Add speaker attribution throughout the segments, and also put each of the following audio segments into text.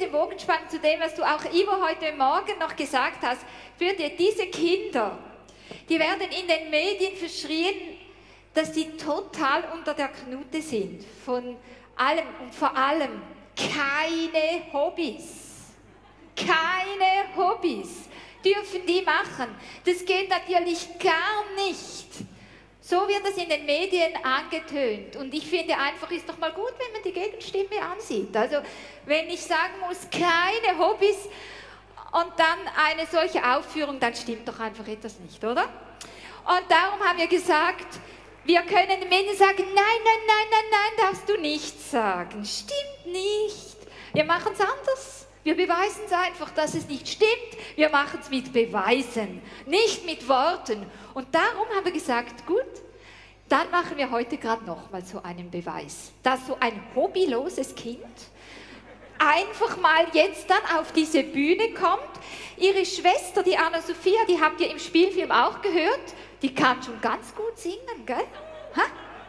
Speaker 1: Bogen spannen zu dem, was du auch, Ivo, heute Morgen noch gesagt hast. Für dir, diese Kinder, die werden in den Medien verschrien, dass sie total unter der Knute sind. Von allem und vor allem keine Hobbys. Keine Hobbys dürfen die machen. Das geht natürlich gar nicht. So wird es in den Medien angetönt. Und ich finde einfach, ist doch mal gut, wenn man die Gegenstimme ansieht. Also wenn ich sagen muss, keine Hobbys und dann eine solche Aufführung, dann stimmt doch einfach etwas nicht, oder? Und darum haben wir gesagt, wir können den Medien sagen, nein, nein, nein, nein, nein, darfst du nicht sagen. Stimmt nicht. Wir machen es anders. Wir beweisen es einfach, dass es nicht stimmt. Wir machen es mit Beweisen, nicht mit Worten. Und darum haben wir gesagt, gut, dann machen wir heute gerade nochmal so einen Beweis, dass so ein hobbyloses Kind einfach mal jetzt dann auf diese Bühne kommt. Ihre Schwester, die Anna-Sophia, die habt ihr im Spielfilm auch gehört, die kann schon ganz gut singen, gell? Ha?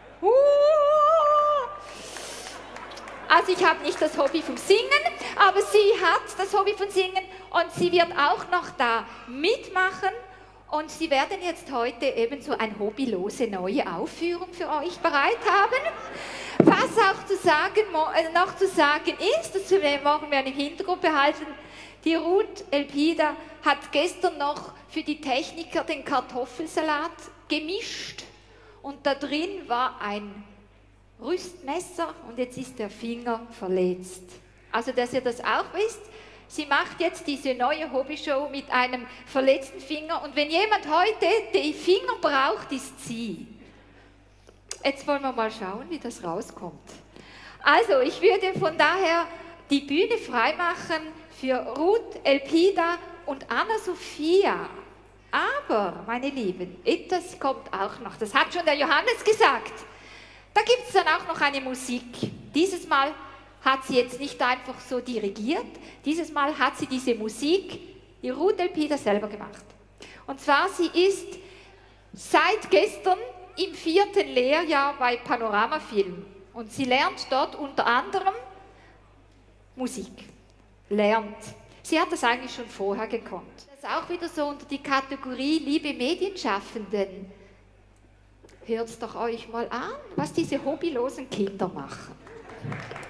Speaker 1: Also ich habe nicht das Hobby vom Singen, aber sie hat das Hobby vom Singen und sie wird auch noch da mitmachen und sie werden jetzt heute eben so eine hobbylose neue Aufführung für euch bereit haben. Was auch noch zu sagen ist, das morgen wir im Hintergrund behalten, die Ruth Elpida hat gestern noch für die Techniker den Kartoffelsalat gemischt und da drin war ein Rüstmesser und jetzt ist der Finger verletzt. Also, dass ihr das auch wisst, sie macht jetzt diese neue Hobbyshow mit einem verletzten Finger und wenn jemand heute den Finger braucht, ist sie. Jetzt wollen wir mal schauen, wie das rauskommt. Also, ich würde von daher die Bühne freimachen für Ruth Elpida und Anna-Sophia. Aber, meine Lieben, etwas kommt auch noch. Das hat schon der Johannes gesagt. Da gibt es dann auch noch eine Musik. Dieses Mal hat sie jetzt nicht einfach so dirigiert, dieses Mal hat sie diese Musik, die Ruth Elpida selber gemacht. Und zwar, sie ist seit gestern im 4. Lehrjahr bei Panoramafilm und sie lernt dort unter anderem Musik. Sie hat das eigentlich schon vorher gekonnt. Das ist auch wieder so unter die Kategorie liebe Medienschaffenden. Hört es doch euch mal an, was diese hobbylosen Kinder machen.